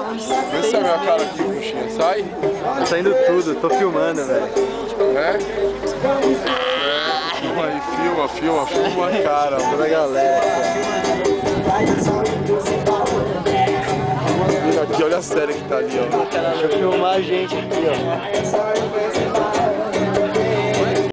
Vê se a minha cara aqui, puxinha, sai. Tá saindo tudo, tô filmando, velho. É? Aí, filma a cara. Toda a galera Aqui, olha a série que tá ali, ó. Deixa eu filmar a gente aqui, ó.